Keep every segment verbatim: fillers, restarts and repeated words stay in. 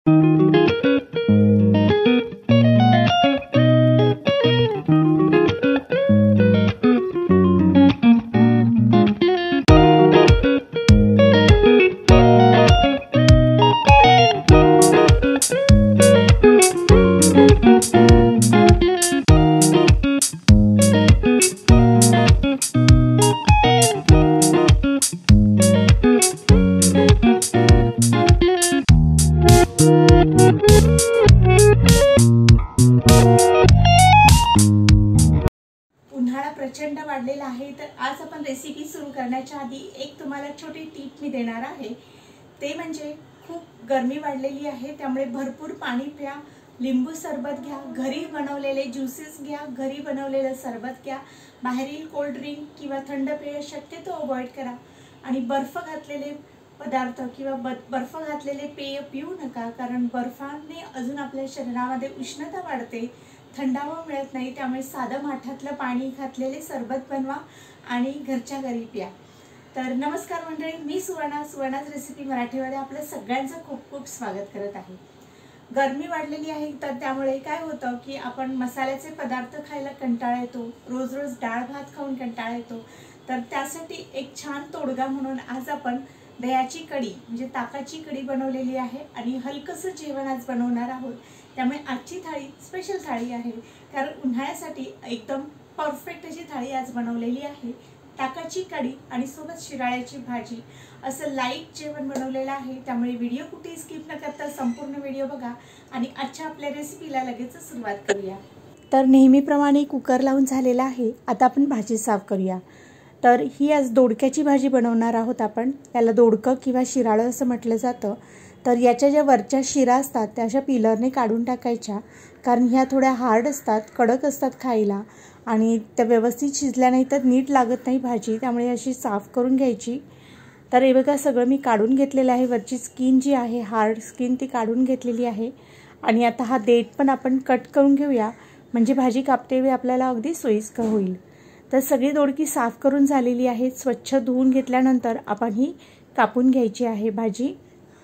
उन्हाळा प्रचंड वाढलेला आहे, तर आज आपण रेसिपी सुरू करण्याच्या आधी एक तुम्हाला छोटी टिप मी देणार आहे। ते म्हणजे खूप गरमी वाढलेली आहे, त्यामुळे भरपूर पाणी प्या, लिंबू सरबत घ्या, घरी बनवलेले ज्यूसेस घ्या, घरी बनवलेले सरबत घ्या, बाहेरील कोल्ड ड्रिंक किंवा थंड पेय शक्यतो अवॉइड करा आणि बर्फ घातलेले पदार्थ किंवा बर्फ घातलेले पेय पिऊ नका, कारण बर्फाने अजून आपल्या शरीरामध्ये उष्णता वाढते, थंडावा मिळत नाही। त्यामुळे साधं माठातलं पाणी घातलेले सरबत बनवा आणि घरच्या घरी प्या। तर नमस्कार मंडळी, मी सुवर्णा, सुवर्णाच रेसिपी मराठीमध्ये आपलं सगळ्यांचं खूप खूप स्वागत करत आहे। गरमी वाढलेली आहे, तर त्यामुळे काय होतं की आपण मसाल्याचे पदार्थ खायला कंटाळा येतो, रोज रोज डाळ भात खाऊन कंटाळा येतो। तर त्यासाठी एक छान तोडगा म्हणून आज आपण दह्याची कढी म्हणजे ताकाची कढी बनवलेली आहे आणि हलकसं जेवण आज बनवणार आहोत। त्यामुळे आजची थाळी स्पेशल थाळी आहे, कारण उन्हाळ्यासाठी एकदम परफेक्ट अशी थाळी आज बनवलेली आहे। ताकाची कढी आणि सोबत शिराळ्याची भाजी, असं लाईट जेवण बनवलेलं आहे। त्यामुळे व्हिडिओ कुठेही स्किप न करता संपूर्ण व्हिडिओ बघा आणि आजच्या आपल्या रेसिपीला लगेच सुरुवात करूया। तर नेहमीप्रमाणे कुकर लावून झालेला आहे, आता आपण भाजी साफ करूया। तर ही आज दोडक्याची भाजी बनवणार आहोत आपण। याला दोडकं किंवा शिराळं असं म्हटलं जातं। तर याच्या ज्या वरच्या शिरा असतात त्या अशा पिलरने काढून टाकायच्या, कारण ह्या थोड्या हार्ड असतात, कडक असतात खायला आणि त्या व्यवस्थित शिजल्या नाही तर नीट लागत नाही भाजी, त्यामुळे अशी साफ करून घ्यायची। तर हे बघा सगळं मी काढून घेतलेलं आहे, वरची स्किन जी आहे हार्ड स्किन ती काढून घेतलेली आहे। आणि आता हा देठ पण आपण कट करून घेऊया, म्हणजे भाजी कापते वेळी आपल्याला अगदी सोयीस्कर होईल। तर सगळी दोडकी साफ करून झालेली आहे, स्वच्छ धुवून घेतल्यानंतर आपण ही कापून घ्यायची आहे भाजी।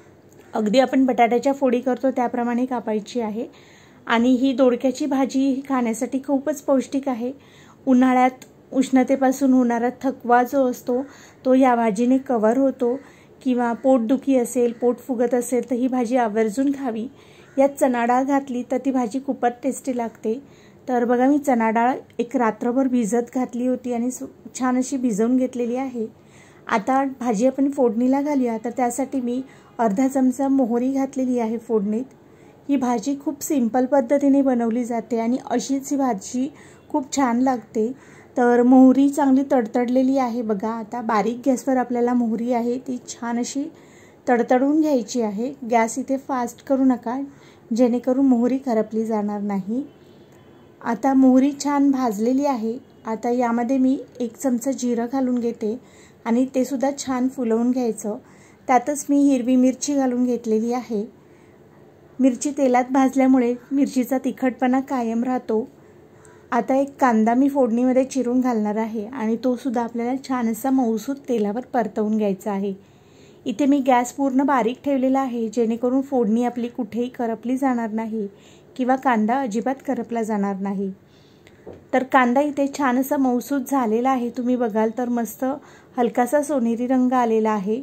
अगदी आपण बटाट्याच्या फोडी करतो त्याप्रमाणे कापायची आहे। आणि ही दोडक्याची भाजी खाण्यासाठी खूपच पौष्टिक आहे। उन्हाळ्यात उष्णतेपासून होणारा थकवा जो असतो तो या भाजीने कव्हर होतो, किंवा पोटदुखी असेल, पोट फुगत असेल तर ही भाजी आवर्जून खावी। यात चणा डाळ घातली तर ती भाजी खूपच टेस्टी लागते। तर बघा मी चणा डाळ एक रात्रभर भिजत घातली होती आणि छान अशी भिजवून घेतलेली आहे। आता भाजी आपण फोडणीला घालूया। तर त्यासाठी मी अर्धा चमचा मोहरी घातलेली आहे फोडणीत। ही भाजी खूप सिंपल पद्धतीने बनवली जाते आणि अशीच ही भाजी खूप छान लागते। तर मोहरी चांगली तडतडलेली आहे बघा। आता बारीक गॅसवर आपल्याला मोहरी आहे ती छान अशी तडतडून घ्यायची आहे। गॅस इथे फास्ट करू नका, जेणेकरून मोहरी करपली जाणार नाही। आता मोहरी छान भाजलेली आहे। आता यामध्ये मी एक चमचा जिरं घालून घेते आणि ते सुद्धा छान फुलवून घ्यायचं। त्यातच मी हिरवी मिरची घालून घेतलेली आहे। मिरची तेलात भाजल्यामुळे मिरचीचा तिखटपणा कायम राहतो। आता एक कांदा मी फोडणीमध्ये चिरून घालणार आहे आणि तो सुद्धा आपल्याला छान असा मऊसूत तेलावर परतवून घ्यायचा आहे। इथे मी गॅस पूर्ण बारीक ठेवलेला आहे, जेणेकरून फोडणी आपली कुठेही करपली जाणार नाही किंवा कांदा अजिबात करपला जाणार नाही। तर कांदा इथे छान असा मऊसूत झालेला आहे, तुम्ही बघाल तर मस्त हलकासा सोनेरी रंग आलेला आहे।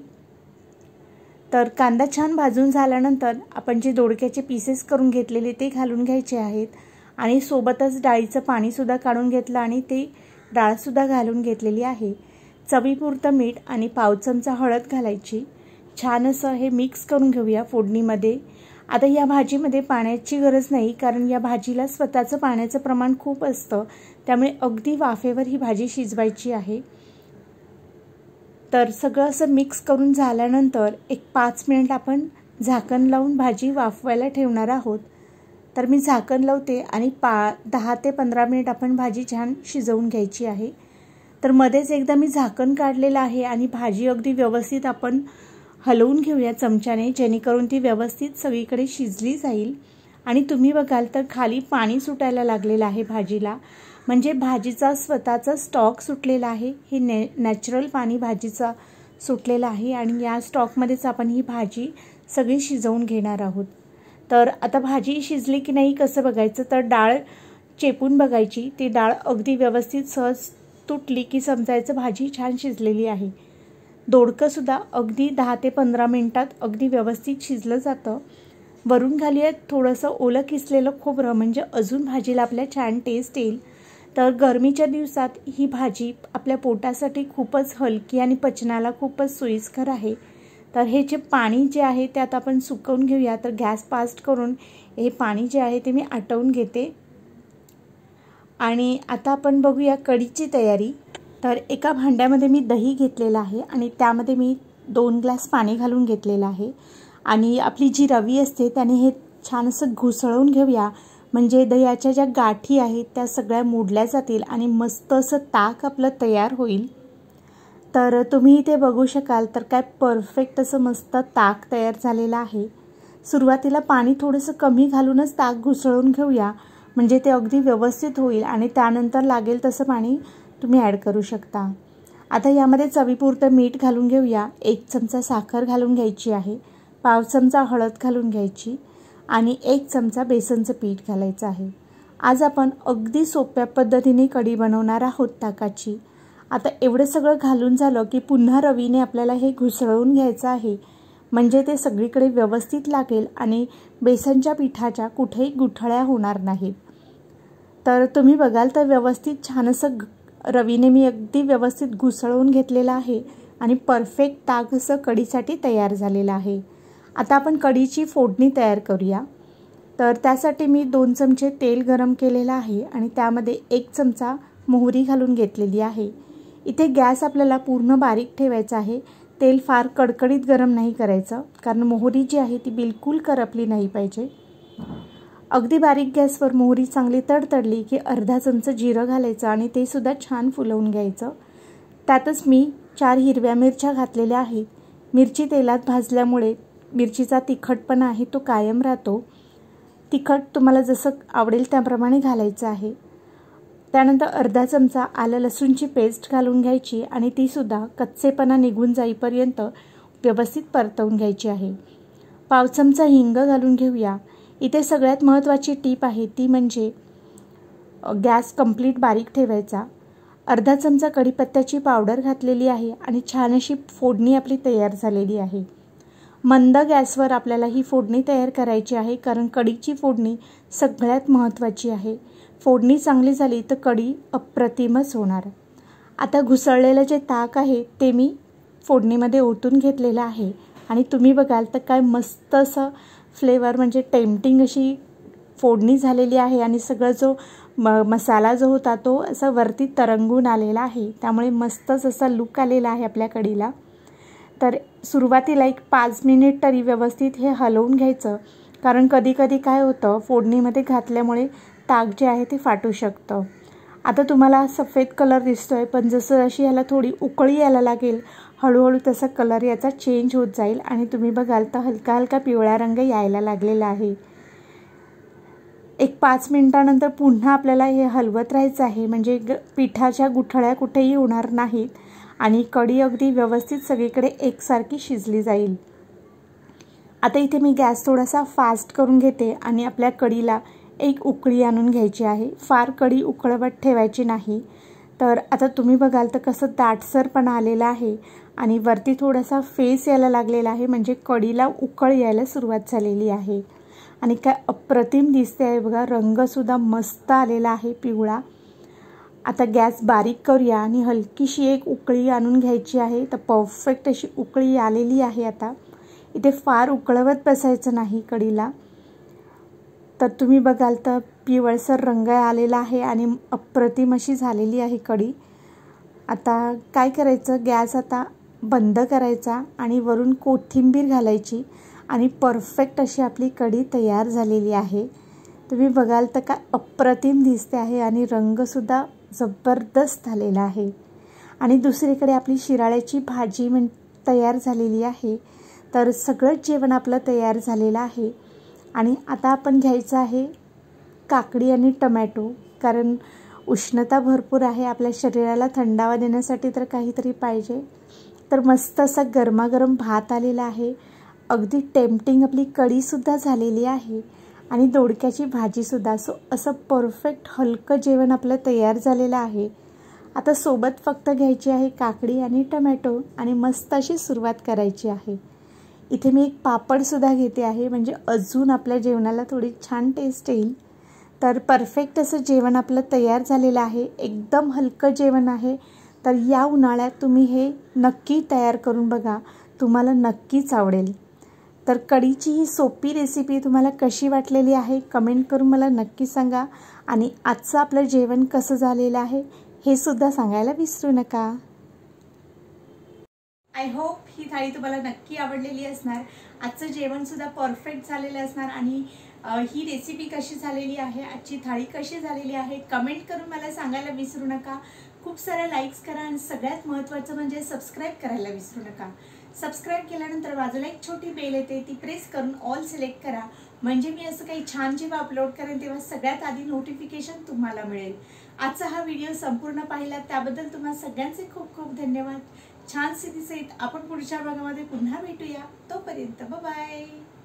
तर कांदा छान भाजून झाल्यानंतर आपण जे दोडक्याचे पीसेस करून घेतलेले ते घालून घ्यायचे आहेत आणि सोबतच डाळीचं पाणी सुद्धा काढून घेतलं आणि ते डाळ सुद्धा घालून घेतलेली आहे। चवीपुरतं मीठ आणि पाव चमचा हळद घालायची। छान असं हे मिक्स करून घेऊया फोडणीमध्ये। आता या भाजीमध्ये पाण्याची गरज नाही, कारण या भाजीला स्वतःचं पाण्याचं प्रमाण खूप असतं, त्यामुळे अगदी वाफेवर ही भाजी शिजवायची आहे। तर सगळं असं मिक्स करून झाल्यानंतर एक पाच मिनिट आपण झाकण लावून भाजी वाफवायला ठेवणार आहोत। तर मी झाकण लावते आणि पा दहा ते पंधरा मिनिट आपण भाजी छान शिजवून घ्यायची आहे। तर मध्येच एकदा मी झाकण काढलेलं आहे आणि भाजी अगदी व्यवस्थित आपण हलवून घेऊया चमच्याने, जेणेकरून ती व्यवस्थित सगळीकडे शिजली जाईल। आणि तुम्ही बघाल तर खाली पाणी सुटायला लागलेलं आहे भाजीला, म्हणजे भाजीचा स्वतःचा स्टॉक सुटलेला आहे। हे नॅ नॅचरल पाणी भाजीचा सुटलेला आहे आणि या स्टॉकमध्येच आपण ही भाजी सगळी शिजवून घेणार आहोत। तर आता भाजी शिजली की नाही कसं बघायचं, तर डाळ चेपून बघायची, ती डाळ अगदी व्यवस्थित सहज तुटली की समजायचं भाजी छान शिजलेली आहे। दोडकंसुद्धा अगदी दहा ते पंधरा मिनटात अगदी व्यवस्थित शिजलं जातं। वरून घालूयात थोडंसं ओलं किसलेलं खोबरं, म्हणजे अजून भाजीला आपल्या छान टेस्ट येईल। तर गरमीच्या दिवसात ही भाजी आपल्या पोटासाठी खूपच हलकी आणि पचनाला खूपच सोयीस्कर आहे। तर हे जे पाणी जे आहे ते आता आपण सुकवून घेऊया। तर गॅस फास्ट करून हे पाणी जे आहे ते मी आटवून घेते आणि आता आपण बघूया कढीची तयारी। तर एका भांड्यामध्ये मी दही घेतलेलं आहे आणि त्यामध्ये मी दोन ग्लास पाणी घालून घेतलेलं आहे आणि आपली जी रवी असते त्याने हे छान असं घुसळून घेऊया, म्हणजे दह्याच्या ज्या गाठी आहेत त्या सगळ्या मोडल्या जातील आणि मस्त असं ताक आपलं तयार होईल। तर तुम्ही इथे बघू शकाल तर काय परफेक्ट असं मस्त ताक तयार झालेलं आहे। सुरुवातीला पाणी थोडंसं कमी घालूनच ताक घुसळून घेऊया, म्हणजे ते अगदी व्यवस्थित होईल आणि त्यानंतर लागेल तसं पाणी तुम्ही ॲड करू शकता। आता यामध्ये चवीपुरतं मीठ घालून घेऊया, एक चमचा साखर घालून घ्यायची आहे, पाव चमचा हळद घालून घ्यायची आणि एक चमचा बेसनचं पीठ घालायचं आहे। आज आपण अगदी सोप्या पद्धतीने कढी बनवणार आहोत ताकाची। आता एवढं सगळं घालून झालं की पुन्हा रवीने आपल्याला हे घुसळून घ्यायचं आहे, म्हणजे ते सगळीकडे व्यवस्थित लागेल आणि बेसनच्या पिठाच्या कुठेही गुठळ्या होणार नाहीत। तर तुम्ही बघाल तर व्यवस्थित छान असं रवीने मी अगदी व्यवस्थित घुसळून घेतलेलं आहे आणि परफेक्ट ताक असं कढीसाठी तयार झालेलं आहे। आता आपण कढीची फोडणी तयार करूया। तर त्यासाठी मी दोन चमचे तेल गरम केलेलं आहे आणि त्यामध्ये एक चमचा मोहरी घालून घेतलेली आहे। इथे गॅस आपल्याला पूर्ण बारीक ठेवायचा आहे, तेल फार कडकडीत गरम नाही करायचं, कारण मोहरी जी आहे ती बिलकुल करपली नाही पाहिजे। अगदी बारीक गॅसवर मोहरी चांगली तडतडली की अर्धा चमचा जिरं घालायचं आणि ते सुद्धा छान फुलवून घ्यायचं। त्यातच मी चार हिरव्या मिरच्या घातलेल्या आहेत। मिरची तेलात भाजल्यामुळे मिरचीचा तिखटपणा आहे तो कायम राहतो। तिखट तुम्हाला जसं आवडेल त्याप्रमाणे घालायचं आहे। त्यानंतर अर्धा चमचा आलं लसूणची पेस्ट घालून घ्यायची आणि ती सुद्धा कच्चेपणा निघून जाईपर्यंत व्यवस्थित परतवून घ्यायची आहे। पाव चमचा हिंग घालून घेऊया। इथे सगळ्यात महत्त्वाची टीप आहे ती म्हणजे गॅस कंप्लीट बारीक ठेवायचा। अर्धा चमचा कढीपत्त्याची पावडर घातलेली आहे आणि छान अशी फोडणी आपली तयार झालेली आहे। मंद गॅसवर आपल्याला ही फोडणी तयार करायची आहे, कारण कढीची फोडणी सगळ्यात महत्त्वाची आहे। फोडणी चांगली झाली तर कढी अप्रतिमच होणार। आता घुसळलेलं जे ताक आहे ते मी फोडणीमध्ये ओतून घेतलेलं आहे आणि तुम्ही बघाल तर काय मस्त असं फ्लेवर, म्हणजे टेम्पटिंग अशी फोडणी झालेली आहे आणि सगळं जो म मसाला जो होता तो असा वरती तरंगून आलेला आहे, त्यामुळे मस्तच असा लुक आलेला आहे आपल्या कढीला। तर सुरुवातीला एक पाच मिनिट तरी व्यवस्थित हे हलवून घ्यायचं, कारण कधी कधी काय होतं फोडणीमध्ये घातल्यामुळे ताक जे आहे ते फाटू शकतं। आता तुम्हाला सफेद कलर दिसतोय, पण जसं अशी याला थोडी उकळी यायला लागेल हळूहळू तसा कलर याचा चेंज होत जाईल आणि तुम्ही बघाल तर हलका हलका पिवळा रंग यायला लागलेला आहे। एक पाच मिनिटानंतर पुन्हा आपल्याला हे हलवत राहायचं आहे, म्हणजे पिठाच्या गुठळ्या कुठेही होणार नाहीत आणि कढी अगदी व्यवस्थित सगळीकडे एकसारखी शिजली जाईल। आता इथे मी गॅस थोडासा फास्ट करून घेते आणि आपल्या कढीला एक उकळी आणून घ्यायची आहे। फार कढी उकळवत ठेवायची नाही। तर आता तुम्ही बघाल तर कसं दाटसरपणा आलेला आहे आणि वरती थोडासा फेस यायला लागलेला आहे, म्हणजे कढीला उकळ यायला सुरुवात झालेली आहे आणि काय अप्रतिम दिसते आहे बघा, रंगसुद्धा मस्त आलेला आहे पिवळा। आता गॅस बारीक करूया आणि हलकीशी एक उकळी आणून घ्यायची आहे। तर परफेक्ट अशी उकळी आलेली आहे। आता इथे फार उकळवत बसायचं नाही कढीला। तर तुम्ही बघाल तर पिवळसर रंग आलेला आहे आणि अप्रतिम अशी झालेली आहे कढी। आता काय करायचं, गॅस आता बंद करायचा आणि वरून कोथिंबीर घालायची आणि परफेक्ट अशी आपली कढी तयार झालेली आहे। तुम्ही बघाल तर काय अप्रतिम दिसते आहे आणि रंगसुद्धा जबरदस्त झालेला आहे। आणि दुसरीकडे आपली शिराळ्याची भाजी म्हण तयार झालेली आहे। तर सगळंच जेवण आपलं तयार झालेलं आहे आणि आता आपण घ्यायचं आहे काकडी आणि टमॅटो, कारण उष्णता भरपूर आहे, आपल्या शरीराला थंडावा देण्यासाठी तर काहीतरी पाहिजे। तर मस्त असा गरमागरम भात आलेला आहे अगदी टेम्पटिंग आपली कढीसुद्धा झालेली आहे आणि दोडक्याची भाजीसुद्धा. सो असं परफेक्ट हलकं जेवण आपलं तयार झालेलं आहे. आता सोबत फक्त घ्यायची आहे काकडी आणि टमॅटो आणि मस्त अशी सुरुवात करायची आहे. इथे मी एक पापडसुद्धा घेते आहे, म्हणजे अजून आपल्या जेवणाला थोडी छान टेस्ट येईल. तर परफेक्ट असं जेवण आपलं तयार झालेलं आहे. एकदम हलकं जेवण आहे. तर या उन्हाळ्यात तुम्ही हे नक्की तयार करून बघा, तुम्हाला नक्कीच आवडेल. तर कढीची ही सोपी रेसिपी तुम्हाला कशी वाटलेली आहे कमेंट करून मला नक्की सांगा. आणि आजचं आपलं जेवण कसं झालेलं आहे हे सुद्धा सांगायला विसरू नका. आय होप ही थाळी तुम्हाला नक्की आवडलेली असणार. आजचं जेवणसुद्धा परफेक्ट झालेलं असणार. आणि ही रेसिपी कशी झालेली आहे, आजची थाळी कशी झालेली आहे कमेंट करून मला सांगायला विसरू नका. खूप साऱ्या लाईक्स करा आणि सगळ्यात महत्त्वाचं म्हणजे सबस्क्राईब करायला विसरू नका. सबस्क्राईब केल्यानंतर बाजूला एक छोटी बेल येते, ती प्रेस करून ऑल सिलेक्ट करा, म्हणजे मी असं काही छान जेव्हा अपलोड करेन तेव्हा सगळ्यात आधी नोटिफिकेशन तुम्हाला मिळेल. आजचा हा व्हिडिओ संपूर्ण पाहिला त्याबद्दल तुम्हा सगळ्यांचे खूप खूप धन्यवाद. छान स्थितीसहित आपण पुढच्या भागामध्ये पुन्हा भेटूया. तोपर्यंत बाय बाय.